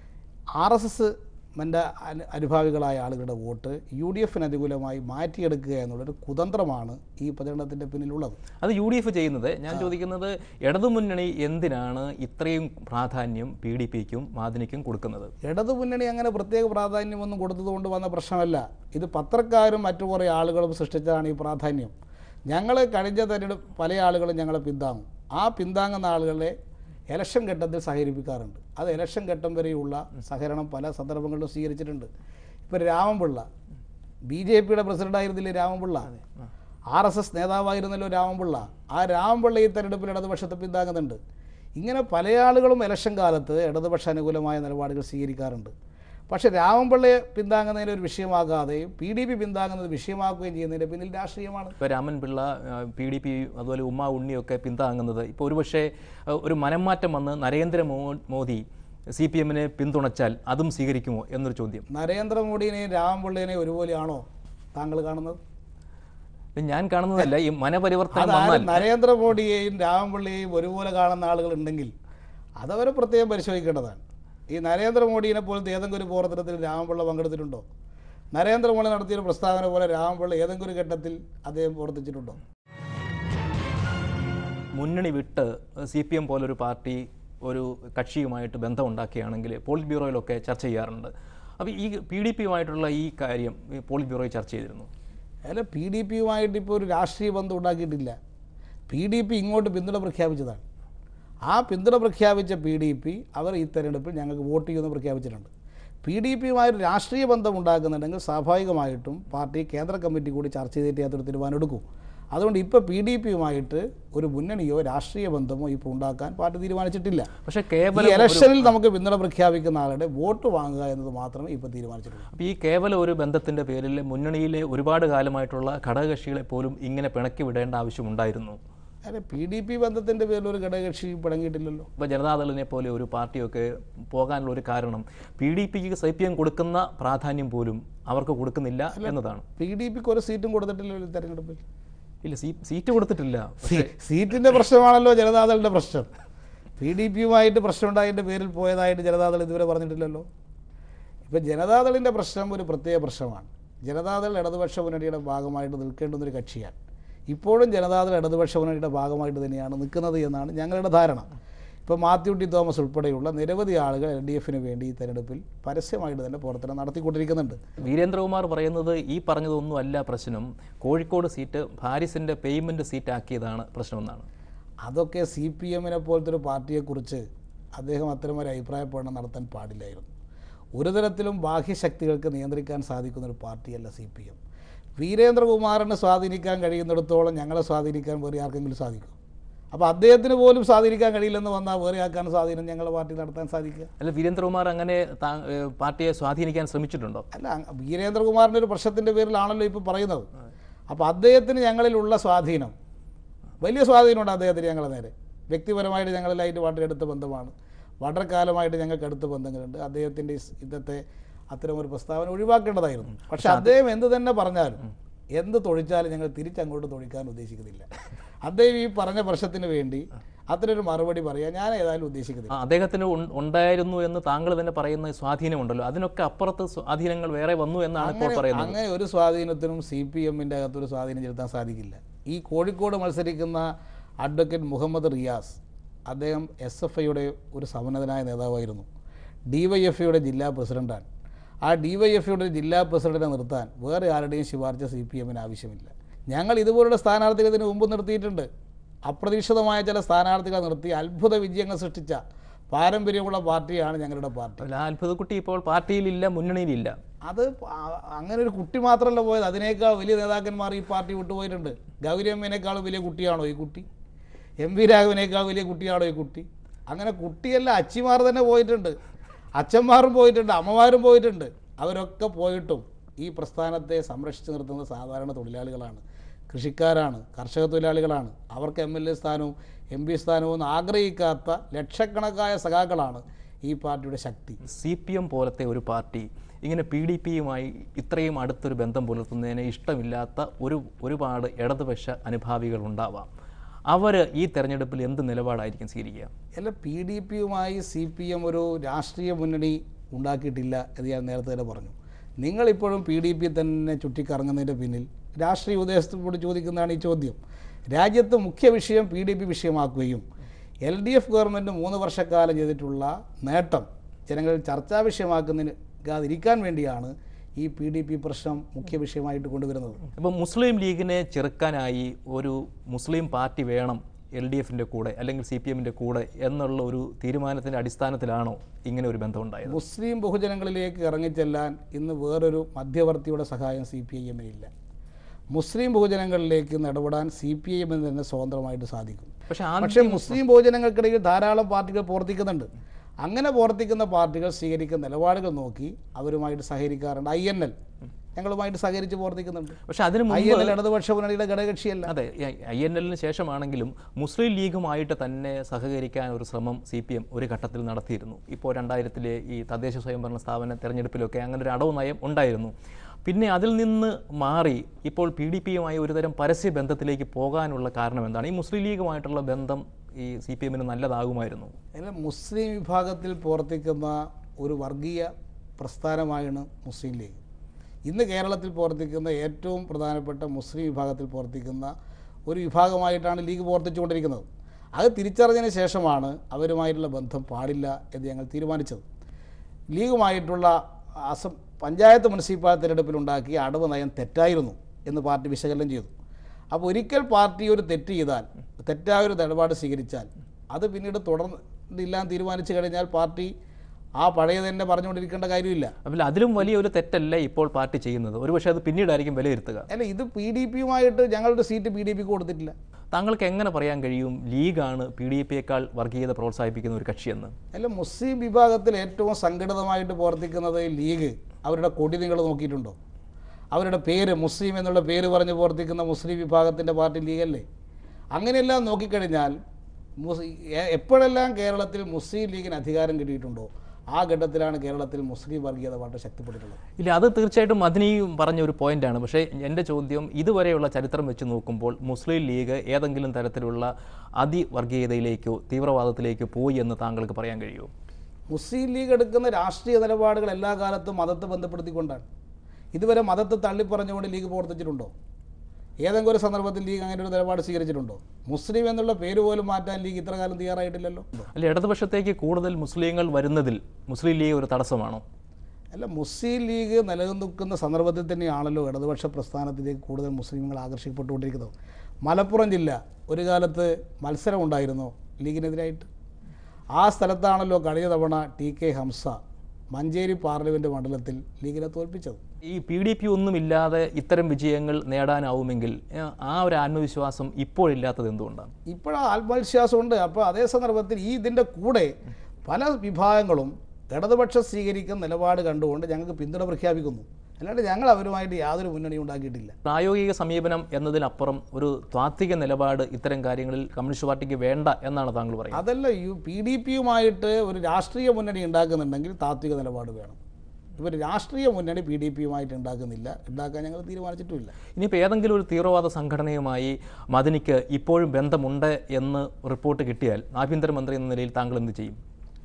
RSS അനുഭാവികളായ ആളുകളുടെ വോട്ട് UDFന് അനുകൂലമായി മാറ്റിയെടുക്കുക എന്നുള്ളൊരു കുതന്ത്രമാണ് ഈ പ്രചരണത്തിൻ്റെ പിന്നിലുള്ളത്. അത് UDF ചെയ്യുന്നത്. ഞാൻ ചോദിക്കുന്നത്, ഇടതുമുന്നണി എന്തിനാണ് ഇത്രയും പ്രാധാന്യം PDPക്കും മാദിനിക്കും കൊടുക്കുന്നത്? ഇടതുമുന്നണി അങ്ങനെ പ്രത്യേക പ്രാധാന്യമൊന്നും കൊടുത്തതുകൊണ്ട് വന്ന പ്രശ്നമല്ല. ഇത് പത്രക്കാരും മറ്റു കുറേ ആളുകളും സൃഷ്ടിച്ചതാണ് ഈ പ്രാധാന്യം. ഞങ്ങൾ കഴിഞ്ഞ തെരഞ്ഞെടുപ്പ് പല ആളുകളും ഞങ്ങളെ പിന്താങ്ങും. ആ പിന്താങ്ങുന്ന ആളുകളെ ഇലക്ഷൻ ഘട്ടത്തിൽ സഹകരിപ്പിക്കാറുണ്ട്. അത് ഇലക്ഷൻ ഘട്ടം വരെയുള്ള സഹകരണം പല സന്ദർഭങ്ങളിലും സ്വീകരിച്ചിട്ടുണ്ട്. ഇപ്പോൾ രാമൻപിള്ള BJPയുടെ പ്രസിഡൻ്റായിരുന്നില്ലേ രാമൻപിള്ള? RSS നേതാവായിരുന്നല്ലോ രാമൻപിള്ള. ആ രാമൻപിള്ള ഈ തെരഞ്ഞെടുപ്പിൽ ഇടതുപക്ഷത്തെ പിന്താങ്ങുന്നുണ്ട്. ഇങ്ങനെ പല ആളുകളും ഇലക്ഷൻ കാലത്ത് ഇടതുപക്ഷ അനുകൂലമായ നിലപാടുകൾ സ്വീകരിക്കാറുണ്ട്. പക്ഷേ രാമൻപിള്ളയെ പിന്താങ്ങുന്നതിന് ഒരു വിഷയമാകാതെയും PDP പിന്താങ്ങുന്നത് വിഷയമാക്കുകയും ചെയ്യുന്നതിൻ്റെ പിന്നിൽ രാഷ്ട്രീയമാണ്. ഇപ്പോൾ രാമൻപിള്ള, PDP, അതുപോലെ ഉമ്മ ഉണ്ണിയൊക്കെ പിന്താങ്ങുന്നത് ഇപ്പോൾ ഒരുപക്ഷെ ഒരു മനംമാറ്റം വന്ന് നരേന്ദ്രമോദി CPMനെ പിന്തുണച്ചാൽ അതും സ്വീകരിക്കുമോ എന്നൊരു ചോദ്യം. നരേന്ദ്രമോദിനെയും രാമൻപിള്ളേനെയും ഒരുപോലെയാണോ താങ്കൾ കാണുന്നത്? ഞാൻ കാണുന്നതല്ല, ഈ മനപരിവർത്തനം വന്നാൽ നരേന്ദ്രമോദിയെയും രാമൻപിള്ളയെയും ഒരുപോലെ കാണുന്ന ആളുകളുണ്ടെങ്കിൽ അതവരെ പ്രത്യേകം പരിശോധിക്കേണ്ടതാണ്. ഈ നരേന്ദ്രമോദിയെ പോലത്തെ ഏതെങ്കിലും ഒരു പ്രവർത്തനത്തിൽ രാമൻപിള്ള പങ്കെടുത്തിട്ടുണ്ടോ? നരേന്ദ്രമോദി നടത്തിയൊരു പ്രസ്താവന പോലെ രാമൻപിള്ള ഏതെങ്കിലും ഒരു ഘട്ടത്തിൽ അദ്ദേഹം പ്രവർത്തിച്ചിട്ടുണ്ടോ? മുന്നണി വിട്ട് CPM പോലൊരു പാർട്ടി ഒരു കക്ഷിയുമായിട്ട് ബന്ധമുണ്ടാക്കുകയാണെങ്കിൽ പോളിറ്റ് ബ്യൂറോയിലൊക്കെ ചർച്ച ചെയ്യാറുണ്ട്. അപ്പോൾ ഈ PDPയുമായിട്ടുള്ള ഈ കാര്യം പോളിറ്റ് ബ്യൂറോയിൽ ചർച്ച ചെയ്തിരുന്നു? അല്ല, PDPയുമായിട്ട് ഇപ്പോൾ ഒരു രാഷ്ട്രീയ ബന്ധം ഉണ്ടാക്കിയിട്ടില്ല. PDP ഇങ്ങോട്ട് പിന്തുണ പ്രഖ്യാപിച്ചതാണ്. ആ പിന്തുണ പ്രഖ്യാപിച്ച PDP അവർ ഈ തെരഞ്ഞെടുപ്പിൽ ഞങ്ങൾക്ക് വോട്ട് ചെയ്യുമെന്ന് പ്രഖ്യാപിച്ചിട്ടുണ്ട്. PDPയുമായൊരു രാഷ്ട്രീയ ബന്ധം ഉണ്ടാക്കുന്നുണ്ടെങ്കിൽ സ്വാഭാവികമായിട്ടും പാർട്ടി കേന്ദ്ര കമ്മിറ്റി കൂടി ചർച്ച ചെയ്തിട്ട് അതൊരു തീരുമാനം എടുക്കും. അതുകൊണ്ട് ഇപ്പോൾ PDPയുമായിട്ട് ഒരു മുന്നണിയോ രാഷ്ട്രീയ ബന്ധമോ ഇപ്പോൾ ഉണ്ടാക്കാൻ പാർട്ടി തീരുമാനിച്ചിട്ടില്ല. പക്ഷേ ഈ ഇലക്ഷനിൽ നമുക്ക് പിന്തുണ പ്രഖ്യാപിക്കുന്ന ആളുടെ വോട്ട് വാങ്ങുക എന്നത് മാത്രമേ ഇപ്പോൾ തീരുമാനിച്ചിട്ടുള്ളൂ. അപ്പോൾ ഈ കേവലം ഒരു ബന്ധത്തിൻ്റെ പേരിൽ മുന്നണിയിലെ ഒരുപാട് കാലമായിട്ടുള്ള ഘടകകക്ഷികളെ പോലും ഇങ്ങനെ പിണക്കി വിടേണ്ട ആവശ്യമുണ്ടായിരുന്നു? അതെ, PDP ബന്ധത്തിൻ്റെ പേരിൽ ഒരു ഘടകകക്ഷി പിണങ്ങിയിട്ടില്ലല്ലോ. ഇപ്പോൾ ജനതാദളിനെ പോലെ ഒരു പാർട്ടിയൊക്കെ പോകാനുള്ള ഒരു കാരണം PDPക്ക് CPM കൊടുക്കുന്ന പ്രാധാന്യം പോലും അവർക്ക് കൊടുക്കുന്നില്ല എന്നതാണ്. PDPക്ക് ഒരു സീറ്റും കൊടുത്തിട്ടില്ലല്ലോ തെരഞ്ഞെടുപ്പിൽ. ഇല്ല, സീറ്റ് കൊടുത്തിട്ടില്ല. സീറ്റിൻ്റെ പ്രശ്നമാണല്ലോ ജനതാദളിൻ്റെ പ്രശ്നം. PDPയുമായിട്ട് പ്രശ്നമുണ്ടായതിൻ്റെ പേരിൽ പോയതായിട്ട് ജനതാദൾ ഇതുവരെ പറഞ്ഞിട്ടില്ലല്ലോ. ഇപ്പോൾ ജനതാദളിൻ്റെ പ്രശ്നം ഒരു പ്രത്യേക പ്രശ്നമാണ്. ജനതാദൾ ഇടതുപക്ഷ മുന്നണിയുടെ ഭാഗമായിട്ട് നിൽക്കേണ്ടുന്നൊരു കക്ഷിയാണ്. ഇപ്പോഴും ജനതാദൾ ഇടതുപക്ഷ മുന്നണിയുടെ ഭാഗമായിട്ട് തന്നെയാണ് നിൽക്കുന്നത് എന്നാണ് ഞങ്ങളുടെ ധാരണ. ഇപ്പോൾ മാത്യു ടി തോമസ് ഉൾപ്പെടെയുള്ള നിരവധി ആളുകൾ LDFന് വേണ്ടി ഈ തെരഞ്ഞെടുപ്പിൽ പരസ്യമായിട്ട് തന്നെ പ്രവർത്തനം നടത്തിക്കൊണ്ടിരിക്കുന്നുണ്ട്. വീരേന്ദ്രകുമാർ പറയുന്നത് ഈ പറഞ്ഞതൊന്നും അല്ല പ്രശ്നം, കോഴിക്കോട് സീറ്റ് ഹാരിസിൻ്റെ പേയ്മെൻറ്റ് സീറ്റാക്കിയതാണ് പ്രശ്നമെന്നാണ്. അതൊക്കെ CPMനെ പോലത്തെ ഒരു പാർട്ടിയെക്കുറിച്ച് അദ്ദേഹം അത്തരമൊരു അഭിപ്രായ പ്രകടനം നടത്താൻ പാടില്ലായിരുന്നു. ഒരു തരത്തിലും ബാഹ്യശക്തികൾക്ക് നിയന്ത്രിക്കാൻ സാധിക്കുന്ന ഒരു പാർട്ടിയല്ല CPM. വീരേന്ദ്രകുമാറിനെ സ്വാധീനിക്കാൻ കഴിയുന്നിടത്തോളം ഞങ്ങളെ സ്വാധീനിക്കാൻ വേറെ ആർക്കെങ്കിലും സാധിക്കും? അപ്പോൾ അദ്ദേഹത്തിന് പോലും സ്വാധീനിക്കാൻ കഴിയില്ലെന്ന് വന്നാൽ വേറെ ആക്കാൻ സ്വാധീനം ഞങ്ങളുടെ പാർട്ടി നടത്താൻ സാധിക്കുക? അല്ല, വീരേന്ദ്രകുമാർ അങ്ങനെ പാർട്ടിയെ സ്വാധീനിക്കാൻ ശ്രമിച്ചിട്ടുണ്ടോ? അല്ല, വീരേന്ദ്രകുമാറിൻ്റെ ഒരു പ്രശ്നത്തിൻ്റെ പേരിലാണല്ലോ ഇപ്പോൾ പറയുന്നത്. അപ്പോൾ അദ്ദേഹത്തിന് ഞങ്ങളിലുള്ള സ്വാധീനം, വലിയ സ്വാധീനമുണ്ട് അദ്ദേഹത്തിന് ഞങ്ങളെ നേരെ. വ്യക്തിപരമായിട്ട് ഞങ്ങളിലായിട്ട് വളരെ അടുത്ത ബന്ധമാണ്. വളരെ കാലമായിട്ട് ഞങ്ങൾക്ക് അടുത്ത ബന്ധങ്ങളുണ്ട്. അദ്ദേഹത്തിൻ്റെ ഇന്നത്തെ അത്തരമൊരു പ്രസ്താവന ഒഴിവാക്കേണ്ടതായിരുന്നു. പക്ഷെ അദ്ദേഹം എന്ത് തന്നെ പറഞ്ഞാലും എന്ത് തൊഴിച്ചാലും ഞങ്ങൾ തിരിച്ചങ്ങോട്ട് തൊഴിക്കാൻ ഉദ്ദേശിക്കുന്നില്ല. അദ്ദേഹം ഈ പറഞ്ഞ പ്രശ്നത്തിന് വേണ്ടി അത്തരൊരു മറുപടി പറയാൻ ഞാൻ ഏതായാലും ഉദ്ദേശിക്കുന്നില്ല. അദ്ദേഹത്തിന് ഉണ്ടായിരുന്നു എന്ന് താങ്കൾ തന്നെ പറയുന്ന സ്വാധീനമുണ്ടല്ലോ, അതിനൊക്കെ അപ്പുറത്ത് സ്വാധീനങ്ങൾ വേറെ വന്നു എന്നാണ് ഇപ്പോൾ പറയുന്നത്. അങ്ങനെ ഒരു സ്വാധീനത്തിനും CPMൻ്റെ അകത്തൊരു സ്വാധീനം ചെലുത്താൻ സാധിക്കില്ല. ഈ കോഴിക്കോട് മത്സരിക്കുന്ന അഡ്വക്കേറ്റ് മുഹമ്മദ് റിയാസ്, അദ്ദേഹം SFIയുടെ ഒരു സമന്നതനായ നേതാവായിരുന്നു. DYFIയുടെ ജില്ലാ പ്രസിഡൻ്റാണ്. ആ DYFയുടെ ജില്ലാ പ്രസിഡന്റിനെ നിർത്താൻ വേറെ ആരുടെയും ശുപാർശ CPMന് ആവശ്യമില്ല. ഞങ്ങൾ ഇതുപോലുള്ള സ്ഥാനാർത്ഥികളെ ഇതിന് മുമ്പ് നിർത്തിയിട്ടുണ്ട്. അപ്രതീക്ഷിതമായ ചില സ്ഥാനാർത്ഥികളെ നിർത്തി അത്ഭുത വിജയങ്ങൾ സൃഷ്ടിച്ച പാരമ്പര്യമുള്ള പാർട്ടിയാണ് ഞങ്ങളുടെ പാർട്ടി. അത്ഭുതക്കുട്ടി ഇപ്പോൾ പാർട്ടിയിലില്ല, മുന്നണിയിലില്ല. അത് അങ്ങനെ ഒരു കുട്ടി മാത്രമല്ല പോയത്, അതിനേക്കാൾ വലിയ നേതാക്കന്മാർ ഈ പാർട്ടി വിട്ടുപോയിട്ടുണ്ട്. ഗൗരിയമ്മേനേക്കാളും വലിയ കുട്ടിയാണോ ഈ കുട്ടി? MV രാഘവനേക്കാൾ വലിയ കുട്ടിയാണോ ഈ കുട്ടി? അങ്ങനെ കുട്ടിയല്ല, അച്ചിമാർ തന്നെ പോയിട്ടുണ്ട്, അച്ഛന്മാരും പോയിട്ടുണ്ട്, അമ്മമാരും പോയിട്ടുണ്ട്. അവരൊക്കെ പോയിട്ടും ഈ പ്രസ്ഥാനത്തെ സംരക്ഷിച്ചു നിർത്തുന്ന സാധാരണ തൊഴിലാളികളാണ്, കൃഷിക്കാരാണ്, കർഷക തൊഴിലാളികളാണ്. അവർക്ക് MLA സ്ഥാനവും MP സ്ഥാനവും ഒന്നും ആഗ്രഹിക്കാത്ത ലക്ഷക്കണക്കായ സഖാക്കളാണ് ഈ പാർട്ടിയുടെ ശക്തി. CPM പോലത്തെ ഒരു പാർട്ടി ഇങ്ങനെ PDPയുമായി ഇത്രയും അടുത്തൊരു ബന്ധം പുലർത്തുന്നതിന് ഇഷ്ടമില്ലാത്ത ഒരുപാട് ഇടതുപക്ഷ അനുഭാവികൾ ഉണ്ടാവാം. അവർ ഈ തെരഞ്ഞെടുപ്പിൽ എന്ത് നിലപാടായിരിക്കും സ്വീകരിക്കുക? അല്ല, PDPയുമായി CPM ഒരു രാഷ്ട്രീയ മുന്നണി ഉണ്ടാക്കിയിട്ടില്ല എന്ന് ഞാൻ നേരത്തെ തന്നെ പറഞ്ഞു. നിങ്ങളിപ്പോഴും PDP തന്നെ ചുറ്റിക്കറങ്ങുന്നതിൻ്റെ പിന്നിൽ രാഷ്ട്രീയ ഉദ്ദേശത്തോട് ചോദിക്കുന്നതാണ് ഈ ചോദ്യം. രാജ്യത്ത് മുഖ്യ വിഷയം PDP വിഷയമാക്കുകയും LDF ഗവൺമെൻറ് 3 വർഷക്കാലം ചെയ്തിട്ടുള്ള നേട്ടം ജനങ്ങളിൽ ചർച്ചാ വിഷയമാക്കുന്നതിരിക്കാൻ വേണ്ടിയാണ് ഈ PDP പ്രശ്നം മുഖ്യ വിഷയമായിട്ട് കൊണ്ടുവരുന്നത്. അപ്പോൾ മുസ്ലിം ലീഗിനെ ചെറുക്കാനായി ഒരു മുസ്ലിം പാർട്ടി വേണം LDFിൻ്റെ കൂടെ അല്ലെങ്കിൽ CPMൻ്റെ കൂടെ എന്നുള്ള ഒരു തീരുമാനത്തിൻ്റെ അടിസ്ഥാനത്തിലാണോ ഇങ്ങനെ ഒരു ബന്ധം ഉണ്ടായത്? മുസ്ലിം ബഹുജനങ്ങളിലേക്ക് ഇറങ്ങിച്ചെല്ലാൻ ഇന്ന് വേറൊരു മധ്യവർത്തിയുടെ സഹായം CPIMനില്ല. മുസ്ലിം ബഹുജനങ്ങളിലേക്ക് ഇടപെടാൻ CPIMന് തന്നെ സ്വതന്ത്രമായിട്ട് സാധിക്കും. പക്ഷേ മുസ്ലിം ബഹുജനങ്ങൾക്കിടയിൽ ധാരാളം പാർട്ടികൾ പ്രവർത്തിക്കുന്നുണ്ട്. അങ്ങനെ പ്രവർത്തിക്കുന്ന പാർട്ടികൾ സ്വീകരിക്കുന്ന നിലപാടുകൾ നോക്കി അവരുമായിട്ട് സഹകരിക്കാറുണ്ട്. INL ഞങ്ങളുമായിട്ട് സഹകരിച്ച് പ്രവർത്തിക്കുന്നുണ്ട്. പക്ഷേ അതിന് INL ഇടതുപക്ഷ മുന്നണിയുടെ ഘടകകക്ഷിയല്ല. അതെ, INLന് ശേഷമാണെങ്കിലും മുസ്ലിം ലീഗുമായിട്ട് തന്നെ സഹകരിക്കാൻ ഒരു ശ്രമം CPM ഒരു ഘട്ടത്തിൽ നടത്തിയിരുന്നു. ഇപ്പോൾ 2000-ലെ ഈ തദ്ദേശ സ്വയംഭരണ സ്ഥാപന തെരഞ്ഞെടുപ്പിലൊക്കെ അങ്ങനെ ഒരു അടവ് നയം ഉണ്ടായിരുന്നു. പിന്നെ അതിൽ നിന്ന് മാറി ഇപ്പോൾ PDPയുമായി ഒരുതരം പരസ്യ ബന്ധത്തിലേക്ക് പോകാനുള്ള കാരണം എന്താണ്? ഈ മുസ്ലിം ലീഗുമായിട്ടുള്ള ബന്ധം ഈ CPMന് നല്ലതാകുമായിരുന്നു. അല്ല, മുസ്ലിം വിഭാഗത്തിൽ പ്രവർത്തിക്കുന്ന ഒരു വർഗീയ പ്രസ്ഥാനമായാണ് മുസ്ലിം ലീഗ്. ഇന്ന് കേരളത്തിൽ പ്രവർത്തിക്കുന്ന ഏറ്റവും പ്രധാനപ്പെട്ട മുസ്ലിം വിഭാഗത്തിൽ പ്രവർത്തിക്കുന്ന ഒരു വിഭാഗമായിട്ടാണ് ലീഗ് പ്രവർത്തിച്ചുകൊണ്ടിരിക്കുന്നത്. അത് തിരിച്ചറിഞ്ഞതിന് ശേഷമാണ് അവരുമായിട്ടുള്ള ബന്ധം പാടില്ല എന്ന് ഞങ്ങൾ തീരുമാനിച്ചത്. ലീഗുമായിട്ടുള്ള പഞ്ചായത്ത് മുനിസിപ്പാലിറ്റി തെരഞ്ഞെടുപ്പിലുണ്ടാക്കിയ അടവ് നയം തെറ്റായിരുന്നു എന്ന് പാർട്ടി വിശകലനം ചെയ്തു. അപ്പോൾ ഒരിക്കൽ പാർട്ടി ഒരു തെറ്റ് ചെയ്താൽ, തെറ്റായൊരു നിലപാട് സ്വീകരിച്ചാൽ അത് പിന്നീട് തുടർന്നില്ലാന്ന് തീരുമാനിച്ചു കഴിഞ്ഞാൽ പാർട്ടി ആ പഴയത് തന്നെ പറഞ്ഞുകൊണ്ടിരിക്കേണ്ട കാര്യമില്ല. അപ്പോൾ അതിലും വലിയൊരു തെറ്റല്ല ഇപ്പോൾ പാർട്ടി ചെയ്യുന്നത്. ഒരുപക്ഷെ അത് പിന്നീടായിരിക്കും വിലയിരുത്തുക. അല്ല, ഇത് PDPയുമായിട്ട് ഞങ്ങളുടെ സീറ്റ് PDPക്ക് കൊടുത്തിട്ടില്ല. താങ്കൾക്ക് എങ്ങനെ പറയാൻ കഴിയും ലീഗാണ് PDPയേക്കാൾ വർഗീയത പ്രോത്സാഹിപ്പിക്കുന്ന ഒരു കക്ഷിയെന്ന്? അല്ല, മുസ്ലിം വിഭാഗത്തിൽ ഏറ്റവും സംഘടിതമായിട്ട് പ്രവർത്തിക്കുന്നത് ലീഗ്. അവരുടെ കൊടി നിങ്ങൾ നോക്കിയിട്ടുണ്ടോ? അവരുടെ പേര് മുസ്ലിം എന്നുള്ള പേര് പറഞ്ഞ് പ്രവർത്തിക്കുന്ന മുസ്ലിം വിഭാഗത്തിൻ്റെ പാർട്ടി ലീഗല്ലേ? അങ്ങനെയെല്ലാം നോക്കിക്കഴിഞ്ഞാൽ എപ്പോഴെല്ലാം കേരളത്തിൽ മുസ്ലിം ലീഗിന് അധികാരം കിട്ടിയിട്ടുണ്ടോ ആ ഘട്ടത്തിലാണ് കേരളത്തിൽ മുസ്ലിം വർഗീയത വളരെ ശക്തിപ്പെട്ടിട്ടുള്ളത്. ഇല്ല, അത് തീർച്ചയായിട്ടും മദനിയും പറഞ്ഞ ഒരു പോയിന്റാണ്. പക്ഷേ എൻ്റെ ചോദ്യം, ഇതുവരെയുള്ള ചരിത്രം വെച്ച് നോക്കുമ്പോൾ മുസ്ലിം ലീഗ് ഏതെങ്കിലും തരത്തിലുള്ള അതിവർഗീയതയിലേക്കോ തീവ്രവാദത്തിലേക്കോ പോയി എന്ന് താങ്കൾക്ക് പറയാൻ കഴിയുമോ? മുസ്ലിം ലീഗ് എടുക്കുന്ന രാഷ്ട്രീയ നിലപാടുകൾ എല്ലാ കാലത്തും മതത്തെ ബന്ധപ്പെടുത്തിക്കൊണ്ടാണ്. ഇതുവരെ മതത്തെ തള്ളിപ്പറഞ്ഞുകൊണ്ട് ലീഗ് പ്രവർത്തിച്ചിട്ടുണ്ടോ? ഏതെങ്കിലും ഒരു സന്ദർഭത്തിൽ ലീഗ് അങ്ങനെ ഒരു നിലപാട് സ്വീകരിച്ചിട്ടുണ്ടോ? മുസ്ലിം എന്നുള്ള പേര് പോലും മാറ്റാൻ ലീഗ് ഇത്ര കാലം തയ്യാറായിട്ടില്ലല്ലോ. അല്ല, ഇടതുപക്ഷത്തേക്ക് കൂടുതൽ മുസ്ലിങ്ങൾ വരുന്നതിൽ മുസ്ലിം ലീഗ് ഒരു തടസ്സമാണോ? അല്ല, മുസ്ലിം ലീഗ് നിലനിൽക്കുന്ന സന്ദർഭത്തിൽ തന്നെയാണല്ലോ ഇടതുപക്ഷ പ്രസ്ഥാനത്തിലേക്ക് കൂടുതൽ മുസ്ലിങ്ങൾ ആകർഷിക്കപ്പെട്ടുകൊണ്ടിരിക്കുന്നത്. മലപ്പുറം ജില്ല ഒരു കാലത്ത് മത്സരം ഉണ്ടായിരുന്നോ ലീഗിനെതിരായിട്ട്? ആ സ്ഥലത്താണല്ലോ കഴിഞ്ഞ തവണ TK ഹംസ മഞ്ചേരി പാർലമെൻറ്റ് മണ്ഡലത്തിൽ ലീഗിനെ തോൽപ്പിച്ചത്. ഈ PDP ഒന്നുമില്ലാതെ ഇത്തരം വിജയങ്ങൾ നേടാനാവുമെങ്കിൽ ആ ഒരു ആത്മവിശ്വാസം ഇപ്പോഴില്ലാത്തത് എന്തുകൊണ്ടാണ്? ഇപ്പോഴാ ആത്മവിശ്വാസമുണ്ട്. അപ്പോൾ അതേ സന്ദർഭത്തിൽ ഇതിൻ്റെ കൂടെ പല വിഭാഗങ്ങളും ഇടതുപക്ഷം സ്വീകരിക്കുന്ന നിലപാട് കണ്ടുകൊണ്ട് ഞങ്ങൾക്ക് പിന്തുണ പ്രഖ്യാപിക്കുന്നു. അല്ലാണ്ട് ഞങ്ങൾ അവരുമായിട്ട് യാതൊരു മുന്നണിയും ഉണ്ടാക്കിയിട്ടില്ല. പ്രായോഗിക സമീപനം എന്നതിനപ്പുറം ഒരു താത്വിക നിലപാട് ഇത്തരം കാര്യങ്ങളിൽ കമ്മ്യൂണിസ്റ്റ് പാർട്ടിക്ക് വേണ്ട എന്നാണ് താങ്കൾ പറയുന്നത്? അതല്ല, PDPയുമായിട്ട് ഒരു രാഷ്ട്രീയ മുന്നണി ഉണ്ടാക്കുന്നുണ്ടെങ്കിൽ താത്വിക നിലപാട് വേണം. ഇവർ രാഷ്ട്രീയ മുന്നണി PDPയുമായിട്ട് ഉണ്ടാക്കാൻ ഞങ്ങൾ തീരുമാനിച്ചിട്ടുമില്ല. ഇനിയിപ്പോൾ ഏതെങ്കിലും ഒരു തീവ്രവാദ സംഘടനയുമായി മദനിക്ക് ഇപ്പോഴും ബന്ധമുണ്ട് എന്ന് റിപ്പോർട്ട് കിട്ടിയാൽ ആഭ്യന്തരമന്ത്രി എന്ന നിലയിൽ താങ്കൾ എന്ത് ചെയ്യും?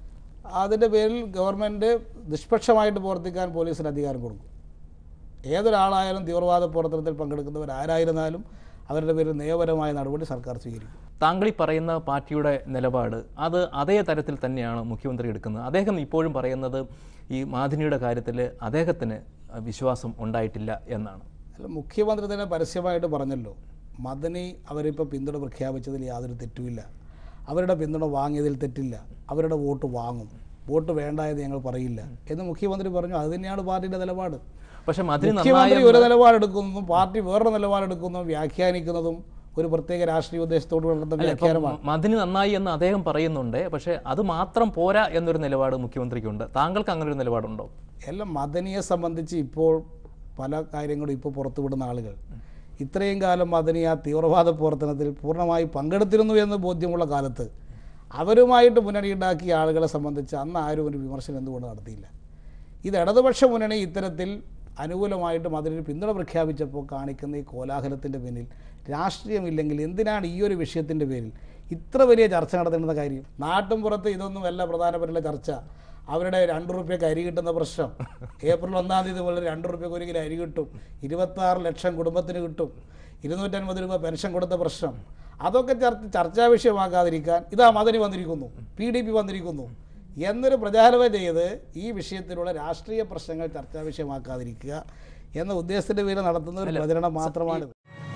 അതിൻ്റെ പേരിൽ ഗവൺമെൻറ് നിഷ്പക്ഷമായിട്ട് പ്രവർത്തിക്കാൻ പോലീസിന് അധികാരം കൊടുക്കും. ഏതൊരാളായാലും തീവ്രവാദ പ്രവർത്തനത്തിൽ പങ്കെടുക്കുന്നവരാരായിരുന്നാലും അവരുടെ പേരിൽ നിയമപരമായ നടപടി സർക്കാർ സ്വീകരിക്കും. താങ്കൾ ഈ പറയുന്ന പാർട്ടിയുടെ നിലപാട് അത് അതേ തരത്തിൽ തന്നെയാണ് മുഖ്യമന്ത്രി എടുക്കുന്നത്. അദ്ദേഹം ഇപ്പോഴും പറയുന്നത് ഈ മാദിനിയുടെ കാര്യത്തിൽ അദ്ദേഹത്തിന് വിശ്വാസം ഉണ്ടായിട്ടില്ല എന്നാണ്. അല്ല, മുഖ്യമന്ത്രി തന്നെ പരസ്യമായിട്ട് പറഞ്ഞല്ലോ, മദനി അവരിപ്പോൾ പിന്തുണ പ്രഖ്യാപിച്ചതിൽ യാതൊരു തെറ്റുമില്ല, അവരുടെ പിന്തുണ വാങ്ങിയതിൽ തെറ്റില്ല, അവരുടെ വോട്ട് വാങ്ങും, വോട്ട് വേണ്ട എന്ന് ഞങ്ങൾ പറയില്ല എന്ന് മുഖ്യമന്ത്രി പറഞ്ഞു. അത് തന്നെയാണ് പാർട്ടിയുടെ നിലപാട്. പക്ഷേ മുഖ്യമന്ത്രി ഒരു നിലപാടെടുക്കുന്നതും പാർട്ടി വേറൊരു നിലപാടെടുക്കുന്നതും വ്യാഖ്യാനിക്കുന്നതും ഒരു പ്രത്യേക രാഷ്ട്രീയ ഉദ്ദേശത്തോട് നടത്തുന്ന വ്യാഖ്യാനമാണ്. മദിനി നന്നായി എന്ന് അദ്ദേഹം പറയുന്നുണ്ട്, പക്ഷേ അത് മാത്രം പോരാ എന്നൊരു നിലപാട് മുഖ്യമന്ത്രിക്കുണ്ട്. താങ്കൾക്ക് അങ്ങനെ ഒരു നിലപാടുണ്ടോ? എല്ലാം മദനിയെ സംബന്ധിച്ച് ഇപ്പോൾ പല കാര്യങ്ങളും ഇപ്പോൾ പുറത്തുവിടുന്ന ആളുകൾ ഇത്രയും കാലം മദനി ആ തീവ്രവാദ പ്രവർത്തനത്തിൽ പൂർണ്ണമായി പങ്കെടുത്തിരുന്നു എന്ന് ബോധ്യമുള്ള കാലത്ത് അവരുമായിട്ട് മുന്നണിയുണ്ടാക്കിയ ആളുകളെ സംബന്ധിച്ച് അന്ന് ആരും ഒരു വിമർശനം എന്തുകൊണ്ട് നടത്തിയില്ല? ഇത് ഇടതുപക്ഷ മുന്നണി ഇത്തരത്തിൽ അനുകൂലമായിട്ട് മദനിന് പിന്തുണ പ്രഖ്യാപിച്ചപ്പോൾ കാണിക്കുന്ന ഈ കോലാഹലത്തിൻ്റെ പിന്നിൽ രാഷ്ട്രീയമില്ലെങ്കിൽ എന്തിനാണ് ഈ ഒരു വിഷയത്തിൻ്റെ പേരിൽ ഇത്ര വലിയ ചർച്ച നടത്തേണ്ട കാര്യം? നാട്ടും പുറത്ത് ഇതൊന്നുമല്ല പ്രധാനപ്പെട്ട ചർച്ച. അവരുടെ 2 രൂപയ്ക്ക് അരി കിട്ടുന്ന പ്രശ്നം, ഏപ്രിൽ 1-ാം തീയതി മുതൽ 2 രൂപയ്ക്ക് 1 കിലോ അരി കിട്ടും, 26 ലക്ഷം കുടുംബത്തിന് കിട്ടും, 250 രൂപ പെൻഷൻ കൊടുത്ത പ്രശ്നം, അതൊക്കെ ചർച്ചാ വിഷയമാക്കാതിരിക്കാൻ ഇതാ മദനി വന്നിരിക്കുന്നു, PDP വന്നിരിക്കുന്നു എന്നൊരു പ്രചാരണം ചെയ്ത് ഈ വിഷയത്തിലുള്ള രാഷ്ട്രീയ പ്രശ്നങ്ങൾ ചർച്ചാ വിഷയമാക്കാതിരിക്കുക എന്ന ഉദ്ദേശത്തിൻ്റെ പേരിൽ നടത്തുന്ന ഒരു പ്രചരണം മാത്രമാണിത്.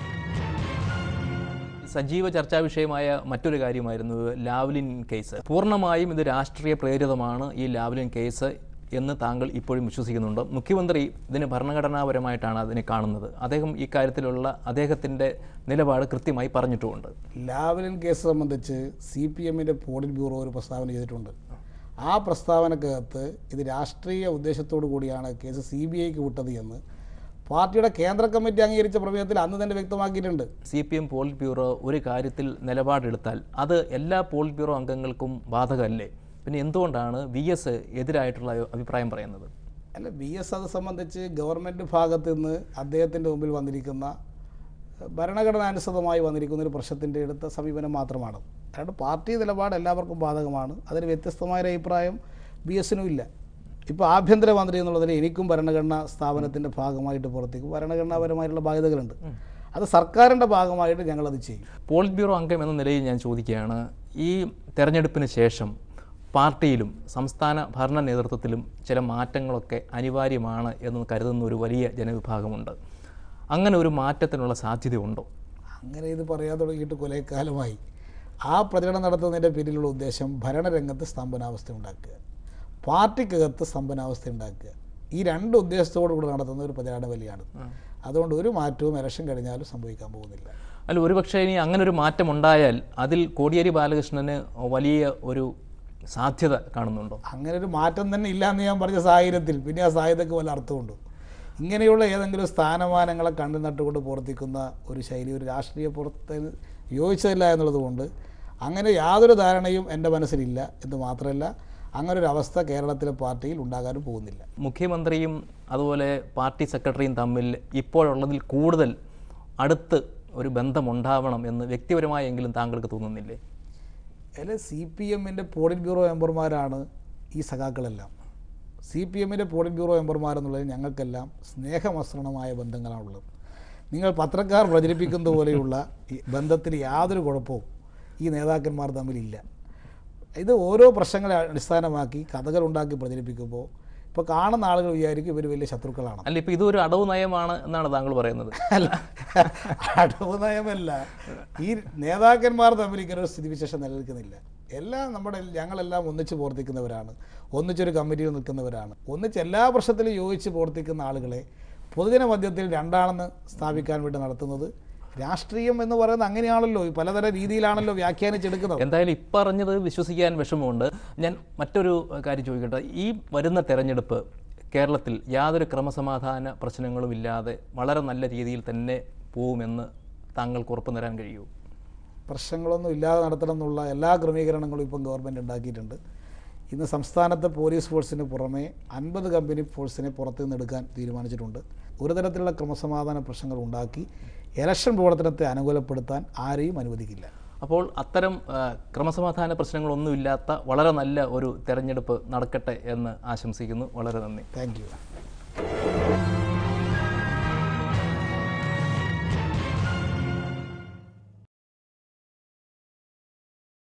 സജീവ ചർച്ചാ വിഷയമായ മറ്റൊരു കാര്യമായിരുന്നു ലാവ്ലിൻ കേസ്. പൂർണ്ണമായും ഇത് രാഷ്ട്രീയ പ്രേരിതമാണ് ഈ ലാവ്ലിൻ കേസ് എന്ന് താങ്കൾ ഇപ്പോഴും വിശ്വസിക്കുന്നുണ്ടോ? മുഖ്യമന്ത്രി ഇതിന് ഭരണഘടനാപരമായിട്ടാണ് അതിനെ കാണുന്നത്. അദ്ദേഹം ഈ കാര്യത്തിലുള്ള അദ്ദേഹത്തിൻ്റെ നിലപാട് കൃത്യമായി പറഞ്ഞിട്ടുമുണ്ട്. ലാവ്ലിൻ കേസ് സംബന്ധിച്ച് CPMൻ്റെ പോളിറ്റ് ബ്യൂറോ ഒരു പ്രസ്താവന ചെയ്തിട്ടുണ്ട്. ആ പ്രസ്താവനക്കകത്ത് ഇത് രാഷ്ട്രീയ ഉദ്ദേശത്തോടു കൂടിയാണ് കേസ് CBIക്ക് വിട്ടത് എന്ന് പാർട്ടിയുടെ കേന്ദ്ര കമ്മിറ്റി അംഗീകരിച്ച പ്രമേയത്തിൽ അന്ന് തന്നെ വ്യക്തമാക്കിയിട്ടുണ്ട്. CPM പോളിറ്റ് ബ്യൂറോ ഒരു കാര്യത്തിൽ നിലപാടെടുത്താൽ അത് എല്ലാ പോളിറ്റ് ബ്യൂറോ അംഗങ്ങൾക്കും ബാധകമല്ലേ? പിന്നെ എന്തുകൊണ്ടാണ് VS എതിരായിട്ടുള്ള അഭിപ്രായം പറയുന്നത്? അല്ല, VS അത് സംബന്ധിച്ച് ഗവൺമെൻറ് ഭാഗത്ത് നിന്ന് അദ്ദേഹത്തിൻ്റെ മുമ്പിൽ വന്നിരിക്കുന്ന ഭരണഘടനാനുസൃതമായി വന്നിരിക്കുന്ന ഒരു പ്രശ്നത്തിൻ്റെ എടുത്ത സമീപനം മാത്രമാണ്. അതായത് പാർട്ടി നിലപാട് എല്ലാവർക്കും ബാധകമാണ്. അതിന് വ്യത്യസ്തമായൊരു അഭിപ്രായം VSനും ഇല്ല. ഇപ്പോൾ ആഭ്യന്തരമന്ത്രി എന്നുള്ളതിന് എനിക്കും ഭരണഘടനാ സ്ഥാപനത്തിൻ്റെ ഭാഗമായിട്ട് പുറത്തേക്ക് ഭരണഘടനാപരമായിട്ടുള്ള ബാധ്യതകളുണ്ട്. അത് സർക്കാരിൻ്റെ ഭാഗമായിട്ട് ഞങ്ങളത് ചെയ്യും. പോളിറ്റ് ബ്യൂറോ അംഗം എന്ന നിലയിൽ ഞാൻ ചോദിക്കുകയാണ്, ഈ തെരഞ്ഞെടുപ്പിന് ശേഷം പാർട്ടിയിലും സംസ്ഥാന ഭരണ നേതൃത്വത്തിലും ചില മാറ്റങ്ങളൊക്കെ അനിവാര്യമാണ് എന്ന് കരുതുന്ന ഒരു വലിയ ജനവിഭാഗമുണ്ട്. അങ്ങനെ ഒരു മാറ്റത്തിനുള്ള സാധ്യതയുണ്ടോ? അങ്ങനെ ഇത് പറയാൻ തുടങ്ങിയിട്ട് കൊലക്കാലമായി. ആ പ്രചരണം നടത്തുന്നതിൻ്റെ പിന്നിലുള്ള ഉദ്ദേശം ഭരണരംഗത്ത് സ്തംഭനാവസ്ഥ ഉണ്ടാക്കുക, പാർട്ടിക്കകത്ത് സ്തംഭനാവസ്ഥ ഉണ്ടാക്കുക. ഈ 2 ഉദ്ദേശത്തോടു കൂടി നടത്തുന്ന ഒരു പ്രചാരണ വലിയാണ്. അതുകൊണ്ട് ഒരു മാറ്റവും ഇലക്ഷൻ കഴിഞ്ഞാലും സംഭവിക്കാൻ പോകുന്നില്ല. അല്ല, ഒരുപക്ഷെ ഇനി അങ്ങനെ ഒരു മാറ്റം ഉണ്ടായാൽ അതിൽ കോടിയേരി ബാലകൃഷ്ണന് വലിയ ഒരു സാധ്യത കാണുന്നുണ്ടോ? അങ്ങനെ ഒരു മാറ്റം തന്നെ ഇല്ല എന്ന് ഞാൻ പറഞ്ഞ സാഹചര്യത്തിൽ പിന്നെ ആ സാധ്യതയ്ക്ക് വല്ല അർത്ഥമുണ്ടോ? ഇങ്ങനെയുള്ള ഏതെങ്കിലും സ്ഥാനമാനങ്ങളെ കണ്ടു നട്ടുകൊണ്ട് പ്രവർത്തിക്കുന്ന ഒരു ശൈലി ഒരു രാഷ്ട്രീയ പുറത്തിന് യോജിച്ചതില്ല എന്നുള്ളതുകൊണ്ട് അങ്ങനെ യാതൊരു ധാരണയും എൻ്റെ മനസ്സിലില്ല എന്ന് മാത്രമല്ല, അങ്ങനെ ഒരു അവസ്ഥ കേരളത്തിലെ പാർട്ടിയിൽ ഉണ്ടാകാനും പോകുന്നില്ല. മുഖ്യമന്ത്രിയും അതുപോലെ പാർട്ടി സെക്രട്ടറിയും തമ്മിൽ ഇപ്പോഴുള്ളതിൽ കൂടുതൽ അടുത്ത് ഒരു ബന്ധമുണ്ടാവണം എന്ന് വ്യക്തിപരമായെങ്കിലും താങ്കൾക്ക് തോന്നുന്നില്ലേ? അല്ലെ, CPMൻ്റെ പോളിറ്റ് ബ്യൂറോ മെമ്പർമാരാണ് ഈ സഖാക്കളെല്ലാം. CPMൻ്റെ പോളിറ്റ് ബ്യൂറോ മെമ്പർമാരെന്നുള്ളത് ഞങ്ങൾക്കെല്ലാം സ്നേഹമസൃണമായ ബന്ധങ്ങളാണുള്ളത്. നിങ്ങൾ പത്രക്കാർ പ്രചരിപ്പിക്കുന്ന പോലെയുള്ള ഈ ബന്ധത്തിൽ യാതൊരു കുഴപ്പവും ഈ നേതാക്കന്മാർ തമ്മിലില്ല. ഇത് ഓരോ പ്രശ്നങ്ങളെ അടിസ്ഥാനമാക്കി കഥകൾ ഉണ്ടാക്കി പ്രചരിപ്പിക്കുമ്പോൾ ഇപ്പോൾ കാണുന്ന ആളുകൾ വിചാരിക്കും ഇവർ വലിയ ശത്രുക്കളാണ്. അല്ല, ഇപ്പോൾ ഇതൊരു അടവ് നയമാണ് എന്നാണ് താങ്കൾ പറയുന്നത്? അല്ല, അടവ് നയമല്ല. ഈ നേതാക്കന്മാർ തമ്മിൽ ഇങ്ങനെ ഒരു സ്ഥിതിവിശേഷം നിലനിൽക്കുന്നില്ല. ഞങ്ങളെല്ലാം ഒന്നിച്ച് പ്രവർത്തിക്കുന്നവരാണ്, ഒന്നിച്ചൊരു കമ്മിറ്റിയിൽ നിൽക്കുന്നവരാണ്, ഒന്നിച്ച് എല്ലാ പ്രശ്നത്തിലും യോജിച്ച് പ്രവർത്തിക്കുന്ന ആളുകളെ പൊതുജന മധ്യത്തിൽ രണ്ടാണെന്ന് സ്ഥാപിക്കാൻ വേണ്ടി നടത്തുന്നത് രാഷ്ട്രീയം എന്ന് പറയുന്നത് അങ്ങനെയാണല്ലോ, പലതരം രീതിയിലാണല്ലോ വ്യാഖ്യാനിച്ചെടുക്കുന്നത്. എന്തായാലും ഇപ്പറഞ്ഞത് വിശ്വസിക്കാൻ വിഷമമുണ്ട്. ഞാൻ മറ്റൊരു കാര്യം ചോദിക്കട്ടെ, ഈ വരുന്ന തെരഞ്ഞെടുപ്പ് കേരളത്തിൽ യാതൊരു ക്രമസമാധാന പ്രശ്നങ്ങളും ഇല്ലാതെ വളരെ നല്ല രീതിയിൽ തന്നെ പോകുമെന്ന് താങ്കൾക്ക് ഉറപ്പ് തരാൻ കഴിയുമോ? പ്രശ്നങ്ങളൊന്നും ഇല്ലാതെ നടത്തണം എന്നുള്ള എല്ലാ ക്രമീകരണങ്ങളും ഇപ്പം ഗവൺമെൻറ് ഉണ്ടാക്കിയിട്ടുണ്ട്. ഇന്ന് സംസ്ഥാനത്തെ പോലീസ് ഫോഴ്സിന് പുറമെ 50 കമ്പനി ഫോഴ്സിനെ പുറത്തു നിന്നെടുക്കാൻ തീരുമാനിച്ചിട്ടുണ്ട്. ഒരു തരത്തിലുള്ള ക്രമസമാധാന പ്രശ്നങ്ങൾ ഉണ്ടാക്കി ഇലക്ഷൻ പ്രവർത്തനത്തെ അനുകൂലപ്പെടുത്താൻ ആരെയും അനുവദിക്കില്ല. അപ്പോൾ അത്തരം ക്രമസമാധാന പ്രശ്നങ്ങളൊന്നുമില്ലാത്ത വളരെ നല്ല ഒരു തെരഞ്ഞെടുപ്പ് നടക്കട്ടെ എന്ന് ആശംസിക്കുന്നു. വളരെ നന്ദി. Thank U.